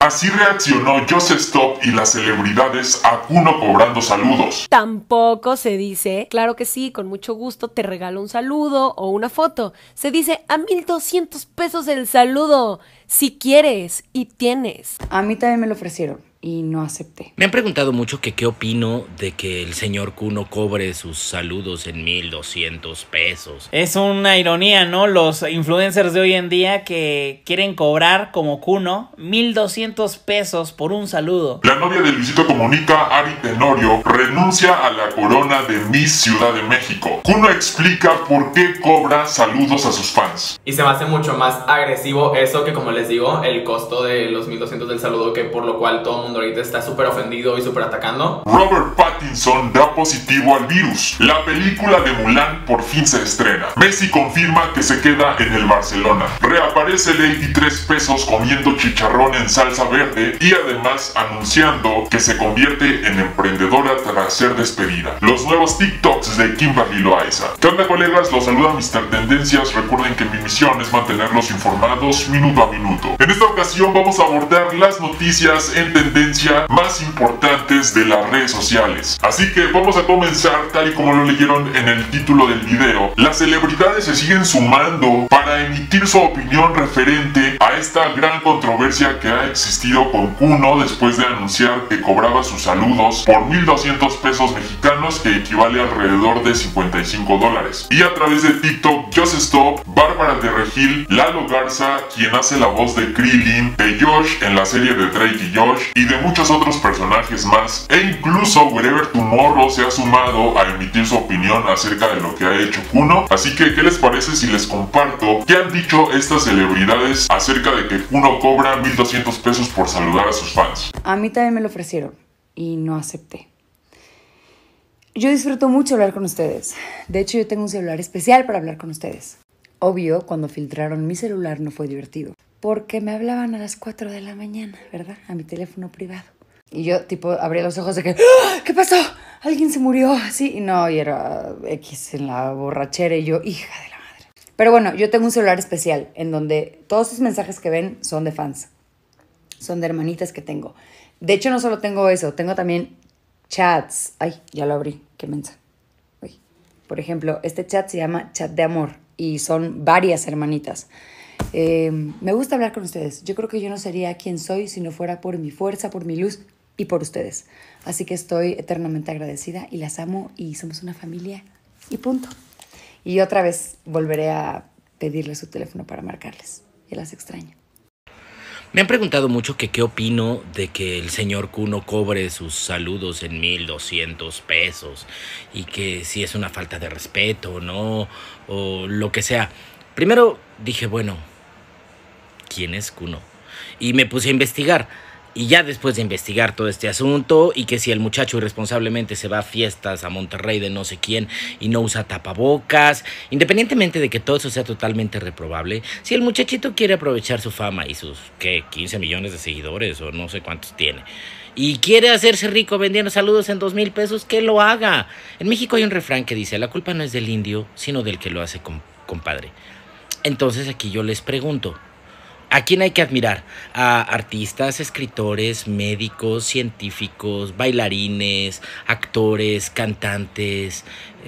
Así reaccionó Just Stop y las celebridades a Kuno cobrando saludos. Tampoco se dice, claro que sí, con mucho gusto te regalo un saludo o una foto. Se dice a 1,200 pesos el saludo, si quieres y tienes. A mí también me lo ofrecieron y no acepté. Me han preguntado mucho que qué opino de que el señor Kuno cobre sus saludos en 1,200 pesos. Es una ironía, ¿no? Los influencers de hoy en día que quieren cobrar como Kuno 1,200 pesos por un saludo. La novia de Luisito Comunica, Ari Tenorio, renuncia a la corona de Miss Ciudad de México. Kuno explica por qué cobra saludos a sus fans. Y se me hace mucho más agresivo eso que, como les digo, el costo de los 1,200 del saludo, que por lo cual todo el mundo ahorita está súper ofendido y súper atacando. Robert Pattinson da positivo al virus. La película de Mulan por fin se estrena. Messi confirma que se queda en el Barcelona. Reaparece Lady 3 pesos comiendo chicharrón en salsa verde y además anunciando que se convierte en emprendedora tras ser despedida. Los nuevos TikToks de Kimberly Loaiza. ¿Qué onda, colegas? Los saluda Mr. Tendencias. Recuerden que mi misión es mantenerlos informados minuto a minuto. En esta ocasión vamos a abordar las noticias en tendencia más importantes de las redes sociales. Así que vamos a comenzar tal y como lo leyeron en el título del video. Las celebridades se siguen sumando para emitir su opinión referente a esta gran controversia que ha existido con Kuno después de anunciar que cobraba sus saludos por 1,200 pesos mexicanos, que equivale a alrededor de $55. Y a través de TikTok, Just Stop, Bárbara de Regil, Lalo Garza, quien hace la voz de Krillin, de Josh en la serie de Drake y Josh, y de muchos otros personajes más, e incluso Wherever Tomorrow se ha sumado a emitir su opinión acerca de lo que ha hecho Kuno. Así que, ¿qué les parece si les comparto qué han dicho estas celebridades acerca de que Kuno cobra 1,200 pesos por saludar a sus fans? A mí también me lo ofrecieron y no acepté. Yo disfruto mucho hablar con ustedes. De hecho, yo tengo un celular especial para hablar con ustedes. Obvio, cuando filtraron mi celular no fue divertido, porque me hablaban a las 4 de la mañana, ¿verdad? A mi teléfono privado. Y yo, tipo, abría los ojos de que, ¡ah! ¿Qué pasó? ¿Alguien se murió? Así, y no, y era X en la borrachera, y yo, hija de la madre. Pero bueno, yo tengo un celular especial, en donde todos esos mensajes que ven son de fans. Son de hermanitas que tengo. De hecho, no solo tengo eso, tengo también chats. Ay, ya lo abrí, qué mensa. Uy. Por ejemplo, este chat se llama Chat de Amor, y son varias hermanitas. Me gusta hablar con ustedes. Yo creo que yo no sería quien soy si no fuera por mi fuerza, por mi luz y por ustedes. Así que estoy eternamente agradecida y las amo y somos una familia y punto. Y otra vez volveré a pedirles su teléfono para marcarles. Y las extraño. Me han preguntado mucho que qué opino de que el señor Kuno cobre sus saludos en 1,200 pesos y que si es una falta de respeto, ¿no? O lo que sea. Primero dije, bueno, ¿quién es Kuno? Y me puse a investigar. Y ya después de investigar todo este asunto y que si el muchacho irresponsablemente se va a fiestas a Monterrey de no sé quién y no usa tapabocas, independientemente de que todo eso sea totalmente reprobable, si el muchachito quiere aprovechar su fama y sus, ¿qué? 15 millones de seguidores o no sé cuántos tiene, y quiere hacerse rico vendiendo saludos en 2,000 pesos, que lo haga. En México hay un refrán que dice, la culpa no es del indio, sino del que lo hace, compadre. Entonces aquí yo les pregunto, ¿a quién hay que admirar? A artistas, escritores, médicos, científicos, bailarines, actores, cantantes,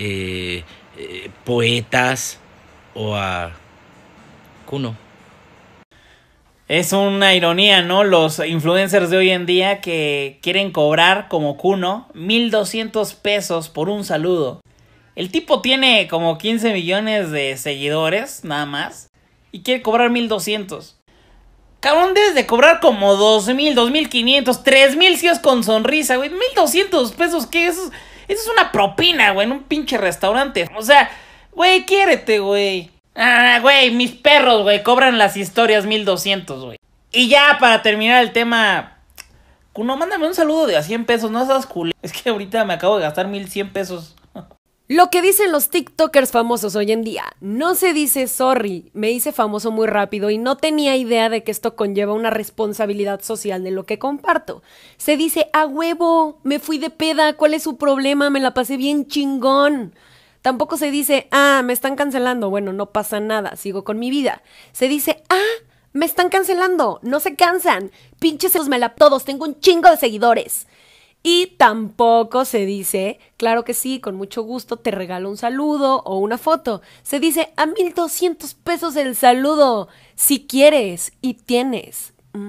poetas, o a Kuno. Es una ironía, ¿no? Los influencers de hoy en día que quieren cobrar como Kuno 1,200 pesos por un saludo. El tipo tiene como 15 millones de seguidores, nada más, y quiere cobrar 1,200. Cabrón, debes de cobrar como 2,000, 2,500, 3,000 si es con sonrisa, güey. 1,200 pesos, ¿qué? Eso es una propina, güey, en un pinche restaurante. O sea, güey, quiérete, güey. Güey, mis perros, güey, cobran las historias 1,200, güey. Y ya, para terminar el tema, Kuno, mándame un saludo de a 100 pesos, no seas culé. Es que ahorita me acabo de gastar 1,100 pesos. Lo que dicen los TikTokers famosos hoy en día, no se dice sorry, me hice famoso muy rápido y no tenía idea de que esto conlleva una responsabilidad social de lo que comparto. Se dice a huevo, me fui de peda, ¿cuál es su problema? Me la pasé bien chingón. Tampoco se dice, me están cancelando, bueno, no pasa nada, sigo con mi vida. Se dice, Me están cancelando, no se cansan. Pinches todos, tengo un chingo de seguidores. Y tampoco se dice, claro que sí, con mucho gusto te regalo un saludo o una foto. Se dice a 1,200 pesos el saludo, si quieres y tienes.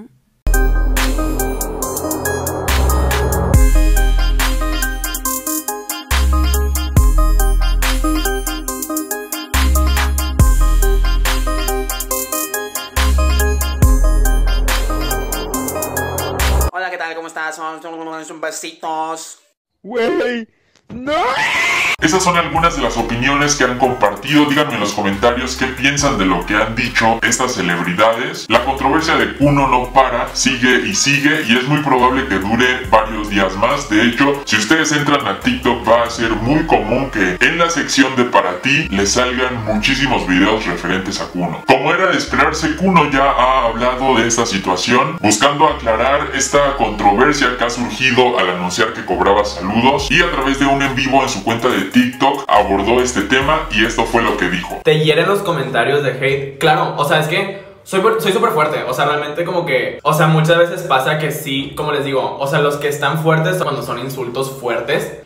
Hola, ¿qué tal? ¿Cómo estás? Son besitos. ¡Wey! ¡No! Esas son algunas de las opiniones que han compartido. Díganme en los comentarios qué piensan de lo que han dicho estas celebridades. La controversia de Kuno no para, sigue y sigue, y es muy probable que dure varios días más. De hecho, si ustedes entran a TikTok, va a ser muy común que en la sección de para ti les salgan muchísimos videos referentes a Kuno. Como era de esperarse, Kuno ya ha hablado de esta situación, buscando aclarar esta controversia que ha surgido al anunciar que cobraba saludos, y a través de un en vivo en su cuenta de TikTok abordó este tema y esto fue lo que dijo. Te hieren los comentarios de hate. Claro, o sea, es que soy súper fuerte. O sea, realmente como que... O sea, muchas veces pasa que sí, como les digo, o sea, los que están fuertes cuando son insultos fuertes.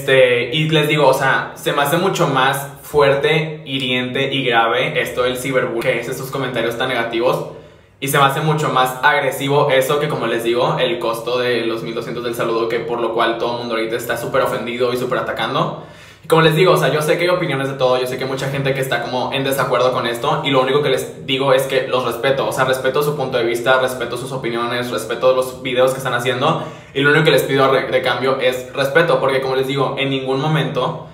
Y les digo, o sea, se me hace mucho más fuerte, hiriente y grave esto del ciberbullying, que es estos comentarios tan negativos. Y se me hace mucho más agresivo eso que, como les digo, el costo de los 1,200 del saludo, que por lo cual todo el mundo ahorita está súper ofendido y súper atacando. Y como les digo, o sea, yo sé que hay opiniones de todo, yo sé que hay mucha gente que está como en desacuerdo con esto, y lo único que les digo es que los respeto, o sea, respeto su punto de vista, respeto sus opiniones, respeto los videos que están haciendo, y lo único que les pido de cambio es respeto, porque como les digo, en ningún momento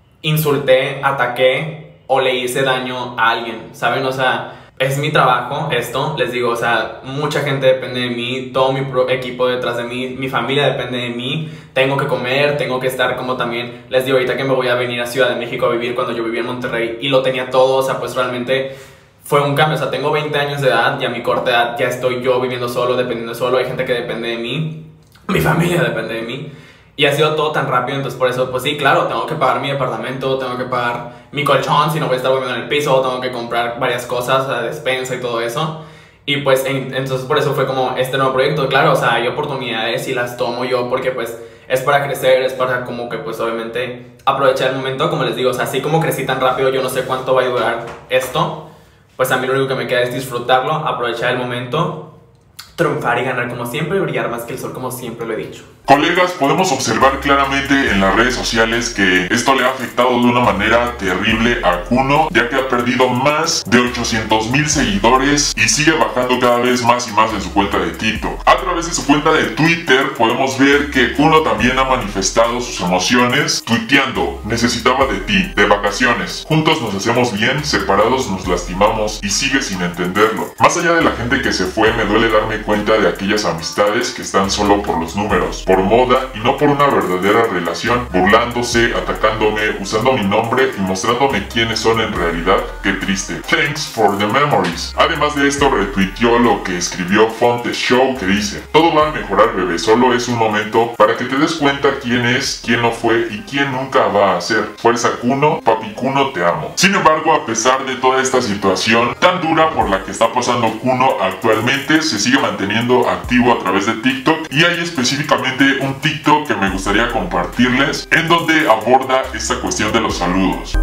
insulté, ataqué o le hice daño a alguien, ¿saben? O sea... Es mi trabajo esto, les digo, o sea, mucha gente depende de mí, todo mi equipo detrás de mí, mi familia depende de mí, tengo que comer, tengo que estar como también, les digo ahorita que me voy a venir a Ciudad de México a vivir cuando yo vivía en Monterrey y lo tenía todo, o sea, pues realmente fue un cambio, o sea, tengo 20 años de edad y a mi corta edad ya estoy yo viviendo solo, dependiendo solo, hay gente que depende de mí, mi familia depende de mí. Y ha sido todo tan rápido, entonces por eso, pues sí, claro, tengo que pagar mi departamento, tengo que pagar mi colchón, si no voy a estar viviendo en el piso, tengo que comprar varias cosas, la despensa y todo eso. Y pues, entonces por eso fue como este nuevo proyecto, claro, o sea, hay oportunidades y las tomo yo porque pues es para crecer, es para como que pues obviamente aprovechar el momento, como les digo, o sea, así como crecí tan rápido, yo no sé cuánto va a durar esto, pues a mí lo único que me queda es disfrutarlo, aprovechar el momento, triunfar y ganar como siempre y brillar más que el sol como siempre lo he dicho. Colegas, podemos observar claramente en las redes sociales que esto le ha afectado de una manera terrible a Kuno, ya que ha perdido más de 800,000 seguidores y sigue bajando cada vez más y más en su cuenta de TikTok. A través de su cuenta de Twitter podemos ver que Kuno también ha manifestado sus emociones tuiteando: necesitaba de ti, de vacaciones, juntos nos hacemos bien, separados nos lastimamos, y sigue sin entenderlo. Más allá de la gente que se fue, me duele darme cuenta de aquellas amistades que están solo por los números, por moda y no por una verdadera relación, burlándose, atacándome, usando mi nombre y mostrándome quiénes son en realidad. Qué triste. Thanks for the memories. Además de esto, retuiteó lo que escribió Fonte Show, que dice: todo va a mejorar, bebé, solo es un momento para que te des cuenta quién es, quién no fue y quién nunca va a ser. Fuerza Kuno, papi Kuno, te amo. Sin embargo, a pesar de toda esta situación tan dura por la que está pasando Kuno actualmente, se sigue manteniendo activo a través de TikTok, y hay específicamente un TikTok que me gustaría compartirles en donde aborda esta cuestión de los saludos.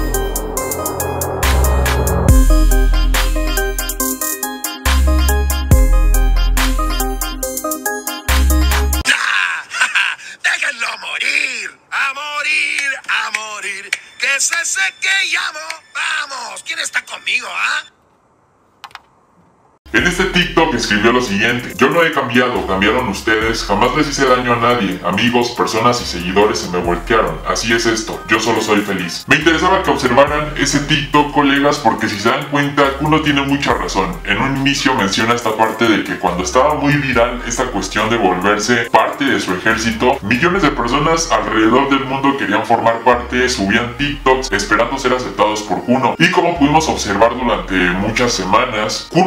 Déjenlo morir, a morir, a morir, que se seque y amo. Vamos, ¿quién está conmigo, ah? En este TikTok escribió lo siguiente: yo no he cambiado, cambiaron ustedes, jamás les hice daño a nadie, amigos, personas y seguidores se me voltearon, así es esto, yo solo soy feliz. Me interesaba que observaran ese TikTok, colegas, porque si se dan cuenta, Kuno tiene mucha razón. En un inicio menciona esta parte de que cuando estaba muy viral esta cuestión de volverse parte de su ejército, millones de personas alrededor del mundo querían formar parte, subían TikToks esperando ser aceptados por Kuno, y como pudimos observar durante muchas semanas, Kuno reaccionó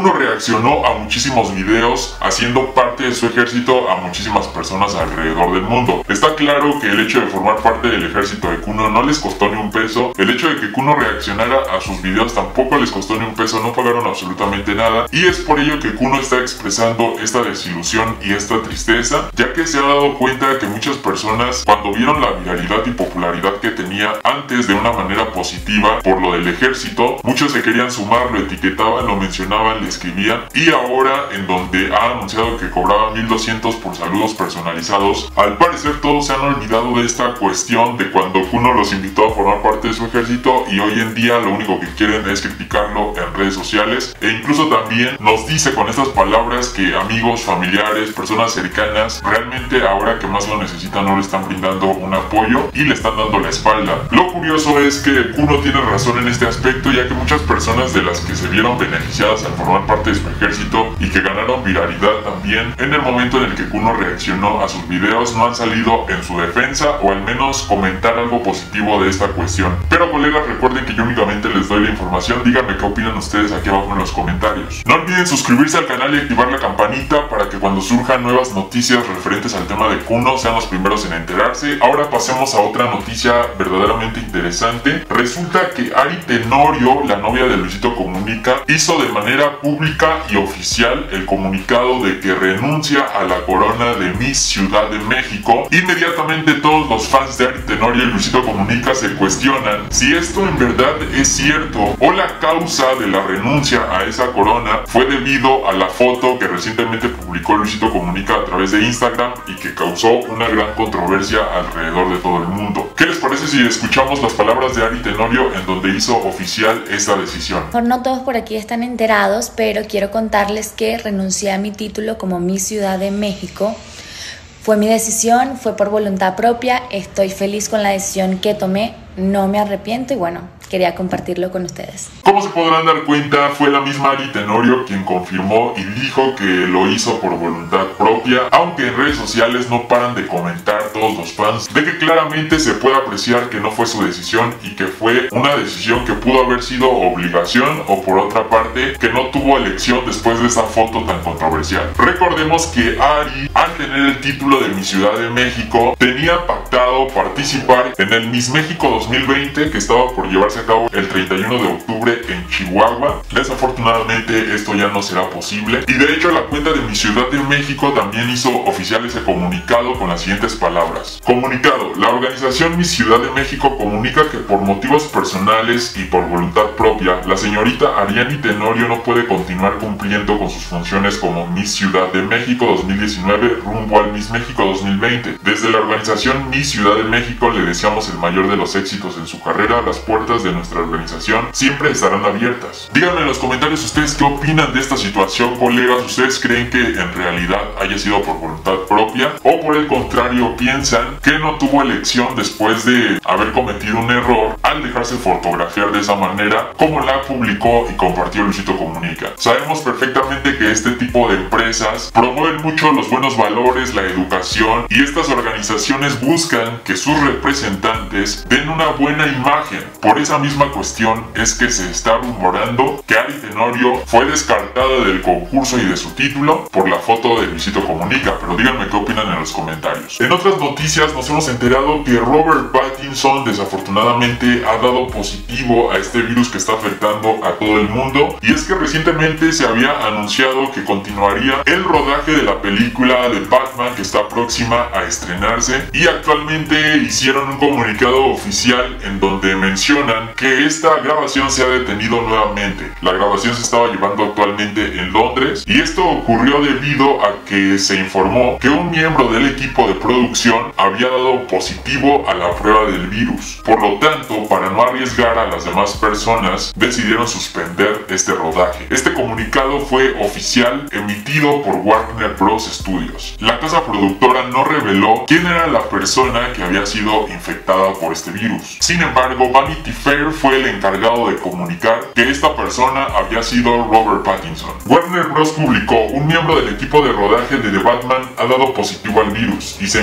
reaccionó a muchísimos videos haciendo parte de su ejército a muchísimas personas alrededor del mundo. Está claro que el hecho de formar parte del ejército de Kuno no les costó ni un peso. El hecho de que Kuno reaccionara a sus videos tampoco les costó ni un peso, no pagaron absolutamente nada, y es por ello que Kuno está expresando esta desilusión y esta tristeza, ya que se ha dado cuenta que muchas personas, cuando vieron la viralidad y popularidad que tenía antes de una manera positiva por lo del ejército, muchos se querían sumar, lo etiquetaban, lo mencionaban, le escribían, y ahora en donde ha anunciado que cobraba 1200 por saludos personalizados, al parecer todos se han olvidado de esta cuestión de cuando Kuno los invitó a formar parte de su ejército, y hoy en día lo único que quieren es criticarlo en redes sociales, e incluso también nos dice con estas palabras que amigos, familiares, personas cercanas, realmente ahora que más lo necesitan no le están brindando un apoyo y le están dando la espalda. Lo curioso es que Kuno tiene razón en este aspecto, ya que muchas personas de las que se vieron beneficiadas al formar parte de su ejército y que ganaron viralidad también, en el momento en el que Kuno reaccionó a sus videos, no han salido en su defensa o al menos comentar algo positivo de esta cuestión. Pero colegas, recuerden que yo únicamente les doy la información. Díganme qué opinan ustedes aquí abajo en los comentarios. No olviden suscribirse al canal y activar la campanita para que cuando surjan nuevas noticias referentes al tema de Kuno sean los primeros en enterarse. Ahora pasemos a otra noticia verdaderamente interesante. Resulta que Ari Tenorio, la novia de Luisito Comunica, hizo de manera pública y oficial el comunicado de que renuncia a la corona de Miss Ciudad de México. Inmediatamente todos los fans de Ari Tenorio y Luisito Comunica se cuestionan si esto en verdad es cierto o la causa de la renuncia a esa corona fue debido a la foto que recientemente publicó Luisito Comunica a través de Instagram y que causó una gran controversia alrededor de todo el mundo. ¿Qué les parece si escuchamos las palabras de Ari Tenorio en donde hizo oficial esta decisión? No todos por aquí están enterados, pero quiero contarles que renuncié a mi título como Miss Ciudad de México. Fue mi decisión, fue por voluntad propia, estoy feliz con la decisión que tomé, no me arrepiento y bueno, quería compartirlo con ustedes. Como se podrán dar cuenta, fue la misma Ari Tenorio quien confirmó y dijo que lo hizo por voluntad propia, aunque en redes sociales no paran de comentar todos los fans de que claramente se puede apreciar que no fue su decisión y que fue una decisión que pudo haber sido obligación o por otra parte que no tuvo elección después de esa foto tan controversial. Recordemos que Ari, al tener el título de Miss Ciudad de México, tenía pactado participar en el Miss México 2020 que estaba por llevarse a cabo el 31 de octubre en Chihuahua. Desafortunadamente esto ya no será posible y de hecho la cuenta de Miss Ciudad de México también hizo oficial ese comunicado con las siguientes palabras. Comunicado: la organización Miss Ciudad de México comunica que por motivos personales y por voluntad propia, la señorita Ariani Tenorio no puede continuar cumpliendo con sus funciones como Miss Ciudad de México 2019 rumbo al Miss México 2020. Desde la organización Miss Ciudad de México le deseamos el mayor de los éxitos en su carrera. Las puertas de nuestra organización siempre estarán abiertas. Díganme en los comentarios ustedes qué opinan de esta situación, colegas. ¿Ustedes creen que en realidad haya sido por voluntad propia o por el contrario piensan que no tuvo elección después de haber cometido un error al dejarse fotografiar de esa manera como la publicó y compartió Luisito Comunica? Sabemos perfectamente que este tipo de empresas promueven mucho los buenos valores, la educación, y estas organizaciones buscan que sus representantes den una buena imagen. Por esa misma cuestión es que se está rumorando que Ari Tenorio fue descartada del concurso y de su título por la foto de Luisito Comunica, pero díganme qué opinan en los comentarios. En otras noticias nos hemos enterado que Robert Pattinson desafortunadamente ha dado positivo a este virus que está afectando a todo el mundo, y es que recientemente se había anunciado que continuaría el rodaje de la película de Batman que está próxima a estrenarse, y actualmente hicieron un comunicado oficial en donde mencionan que esta grabación se ha detenido nuevamente. La grabación se estaba llevando actualmente en Londres y esto ocurrió debido a que se informó que un miembro del equipo de producción había dado positivo a la prueba del virus. Por lo tanto, para no arriesgar a las demás personas, decidieron suspender este rodaje. Este comunicado fue oficial, emitido por Warner Bros. Studios. La casa productora no reveló quién era la persona que había sido infectada por este virus. Sin embargo, Vanity Fair fue el encargado de comunicar que esta persona había sido Robert Pattinson. Warner Bros. Publicó: un miembro del equipo de rodaje de The Batman ha dado positivo al virus y se encuentra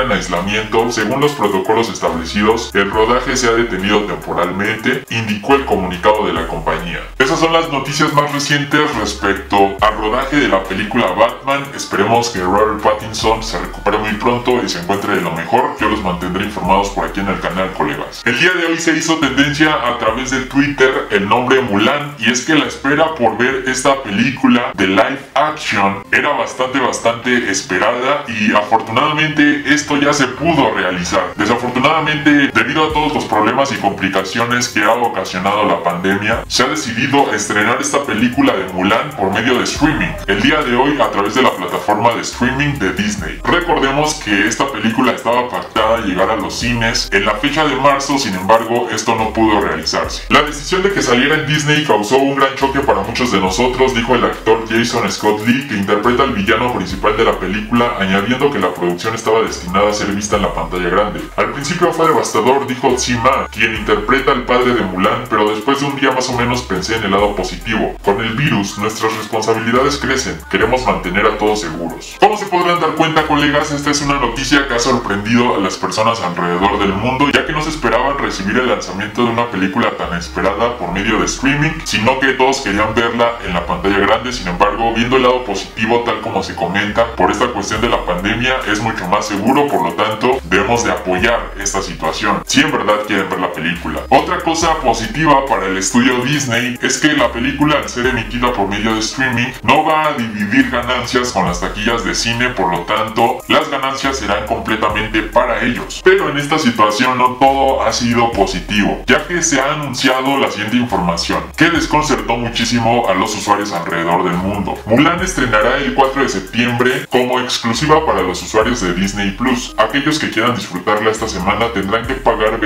en aislamiento. Según los protocolos establecidos, el rodaje se ha detenido temporalmente, indicó el comunicado de la compañía. Esas son las noticias más recientes respecto al rodaje de la película Batman. Esperemos que Robert Pattinson se recupere muy pronto y se encuentre de lo mejor. Yo los mantendré informados por aquí en el canal, colegas. El día de hoy se hizo tendencia a través de Twitter el nombre Mulan, y es que la espera por ver esta película de live action era bastante esperada, y afortunadamente esto ya se pudo realizar. Desafortunadamente, debido a todos los problemas y complicaciones que ha ocasionado la pandemia, se ha decidido estrenar esta película de Mulan por medio de streaming el día de hoy a través de la plataforma de streaming de Disney. Recordemos que esta película estaba pactada llegar a los cines en la fecha de marzo, sin embargo esto no pudo realizarse. La decisión de que saliera en Disney causó un gran choque para muchos de nosotros, dijo el actor Jason Scott Lee, que interpreta al villano principal de la película, añadiendo que la producción estaba destinada a ser vista en la pantalla grande. Al principio fue devastador, dijo Sima, quien interpreta al padre de Mulan, pero después de un día más o menos pensé en el lado positivo. Con el virus, nuestras responsabilidades crecen, queremos mantener a todos seguros. Como se podrán dar cuenta, colegas, esta es una noticia que ha sorprendido a las personas alrededor del mundo, ya que no se esperaban recibir el lanzamiento de una película tan esperada por medio de streaming, sino que todos querían verla en la pantalla grande. Sin embargo, viendo el lado positivo, tal como se comenta, por esta cuestión de la pandemia es mucho más seguro, por lo tanto debemos de apoyar esta situación si en verdad quieren ver la película. Otra cosa positiva para el estudio Disney es que la película, al ser emitida por medio de streaming, no va a dividir ganancias con las taquillas de cine, por lo tanto las ganancias serán completamente para ellos. Pero en esta situación no todo ha sido positivo, ya que se ha anunciado la siguiente información que desconcertó muchísimo a los usuarios alrededor del mundo. Mulan estrenará el 4 de septiembre como exclusiva para los usuarios de Disney Plus. Aquellos que quieran disfrutarla esta semana tendrán que pagar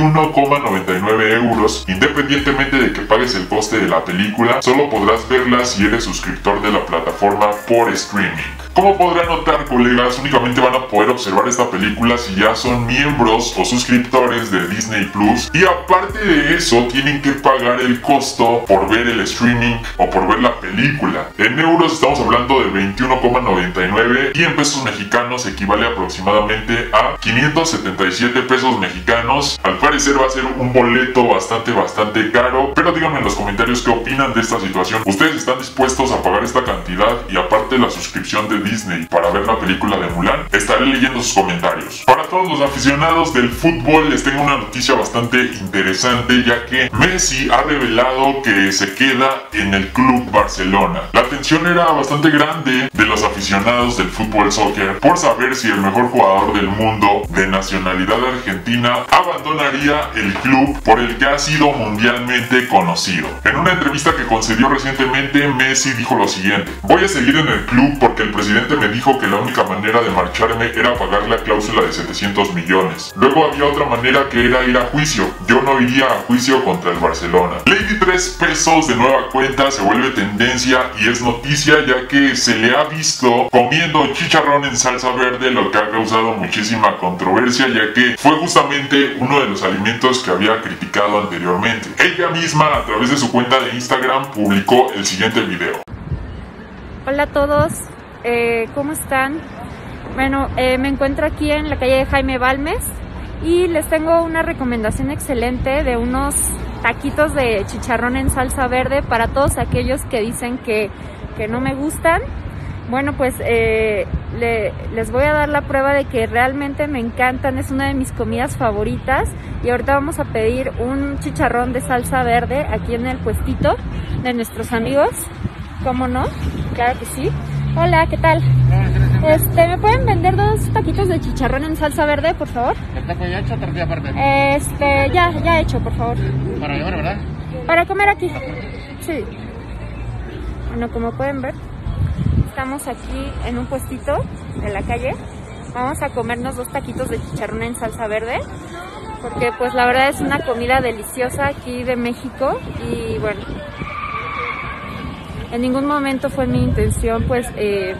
21,99 euros. Independientemente de que pagues el coste de la película, solo podrás verla si eres suscriptor de la plataforma por streaming. Como podrán notar, colegas, únicamente van a poder observar esta película si ya son miembros o suscriptores de Disney Plus, y aparte de eso tienen que pagar el costo por ver el streaming o por ver la película. En euros estamos hablando de 21,99 y en pesos mexicanos equivale aproximadamente a 577 pesos mexicanos. Al parecer va a ser un boleto bastante caro, pero díganme en los comentarios qué opinan de esta situación. ¿Ustedes están dispuestos a pagar esta cantidad y aparte la suscripción de Disney para ver la película de Mulan? Estaré leyendo sus comentarios. Para todos los aficionados del fútbol les tengo una noticia bastante interesante, ya que Messi ha revelado que se queda en el Club Barcelona. La atención era bastante grande de los aficionados del fútbol soccer por saber si el mejor jugador del mundo de nacionalidad argentina abandonaría el club por el que ha sido mundialmente conocido. En una entrevista que concedió recientemente, Messi dijo lo siguiente: voy a seguir en el club porque el presidente me dijo que la única manera de marcharme era pagar la cláusula de 700 millones. Luego había otra manera, que era ir a juicio. Yo no iría a juicio contra el Barcelona. Lady 3 pesos de nueva cuenta se vuelve tendencia y es noticia, ya que se le ha visto comiendo chicharrón en salsa verde, lo que ha causado muchísima controversia, ya que fue justamente uno de los alimentos que había criticado anteriormente. Ella misma, a través de su cuenta de Instagram, publicó el siguiente video. Hola a todos, ¿cómo están? Bueno, me encuentro aquí en la calle de Jaime Balmes y les tengo una recomendación excelente de unos taquitos de chicharrón en salsa verde para todos aquellos que dicen que no me gustan. Bueno, pues les voy a dar la prueba de que realmente me encantan, es una de mis comidas favoritas. Y ahorita vamos a pedir un chicharrón de salsa verde aquí en el puestito de nuestros amigos. ¿Cómo no? Claro que sí. Hola, ¿qué tal? ¿Me pueden vender 2 taquitos de chicharrón en salsa verde, por favor? ¿El taco ya hecho o tortilla aparte? Ya hecho, por favor. Para llevar, ¿verdad? Para comer aquí. Sí. Bueno, como pueden ver, estamos aquí en un puestito de la calle. Vamos a comernos 2 taquitos de chicharrón en salsa verde, porque pues la verdad es una comida deliciosa aquí de México. Y bueno, en ningún momento fue mi intención pues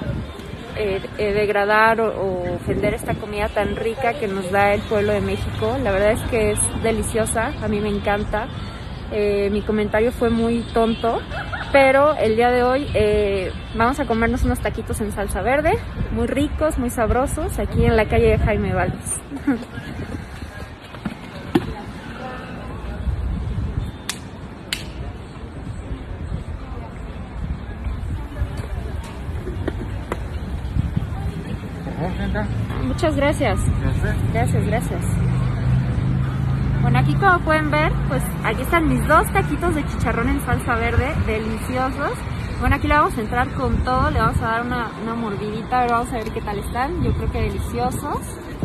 degradar o ofender esta comida tan rica que nos da el pueblo de México. La verdad es que es deliciosa, a mí me encanta. Mi comentario fue muy tonto, pero el día de hoy vamos a comernos unos taquitos en salsa verde, muy ricos, muy sabrosos, aquí en la calle de Jaime Balmes. Muchas gracias. Gracias. Bueno, aquí como pueden ver, pues aquí están mis 2 taquitos de chicharrón en salsa verde, deliciosos. Bueno, aquí le vamos a entrar con todo, le vamos a dar una mordidita, a ver, vamos a ver qué tal están. Yo creo que deliciosos.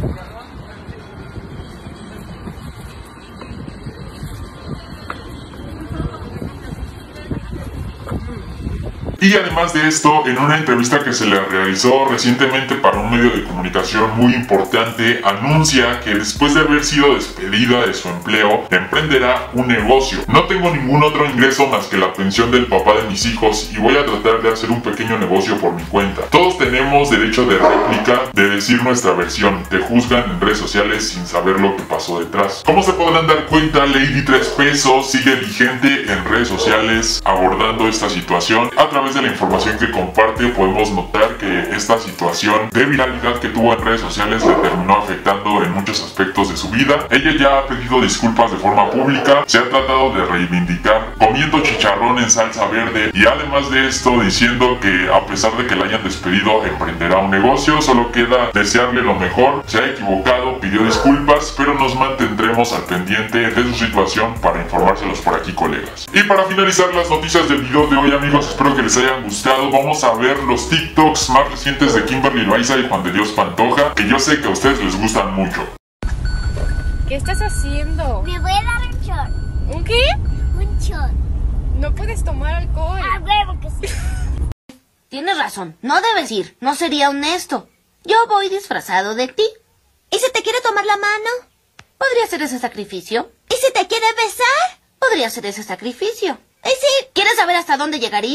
Y además de esto, en una entrevista que se le realizó recientemente para un medio de comunicación muy importante, anuncia que después de haber sido despedida de su empleo, emprenderá un negocio. No tengo ningún otro ingreso más que la pensión del papá de mis hijos y voy a tratar de hacer un pequeño negocio por mi cuenta. Todos tenemos derecho de réplica, de decir nuestra versión. Te juzgan en redes sociales sin saber lo que pasó detrás. Como se podrán dar cuenta, Lady 3 Pesos sigue vigente en redes sociales abordando esta situación. A través de la información que comparte podemos notar que esta situación de viralidad que tuvo en redes sociales le terminó afectando en muchos aspectos de su vida. Ella ya ha pedido disculpas de forma pública, se ha tratado de reivindicar comiendo chicharrón en salsa verde y además de esto diciendo que a pesar de que la hayan despedido emprenderá un negocio. Solo queda desearle lo mejor. Se ha equivocado, pidió disculpas, pero nos mantendremos al pendiente de su situación para informárselos por aquí, colegas. Y para finalizar las noticias del video de hoy, amigos, espero que les hayan gustado. Vamos a ver los TikToks más recientes de Kimberly Loaiza y Juan de Dios Pantoja, que yo sé que a ustedes les gustan mucho. ¿Qué estás haciendo? Me voy a dar un shot. ¿Un qué? Un shot. No puedes tomar alcohol. A huevo que sí. Tienes razón, no debes ir, no sería honesto. Yo voy disfrazado de ti. ¿Y si te quiere tomar la mano? ¿Podría ser ese sacrificio? ¿Y si te quiere besar? Podría ser ese sacrificio. ¿Y si quieres saber hasta dónde llegaría?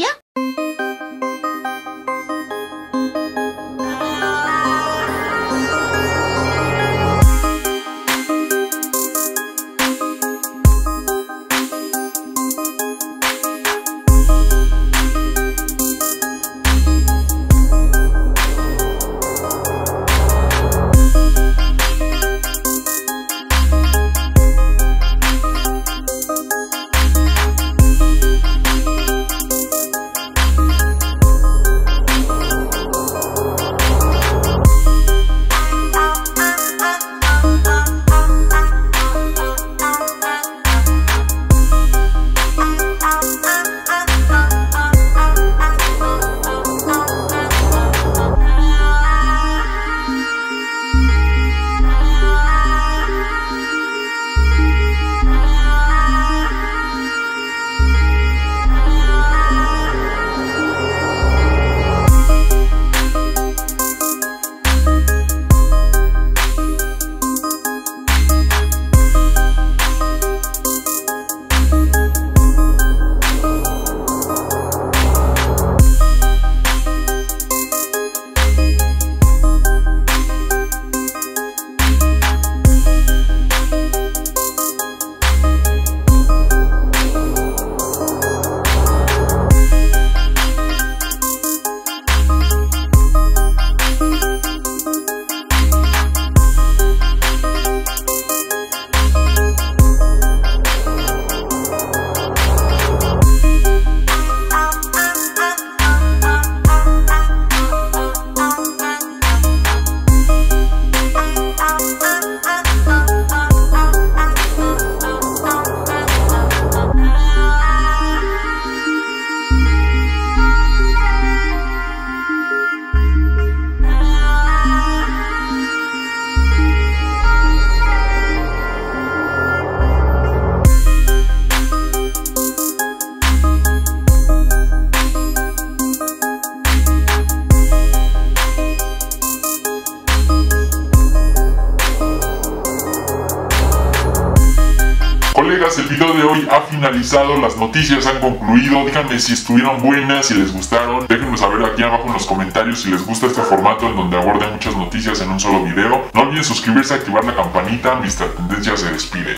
Colegas, el video de hoy ha finalizado, las noticias han concluido. Díganme si estuvieron buenas, si les gustaron. Déjenme saber aquí abajo en los comentarios si les gusta este formato en donde aborden muchas noticias en un solo video. No olviden suscribirse, activar la campanita. Mr. Tendencia se despide.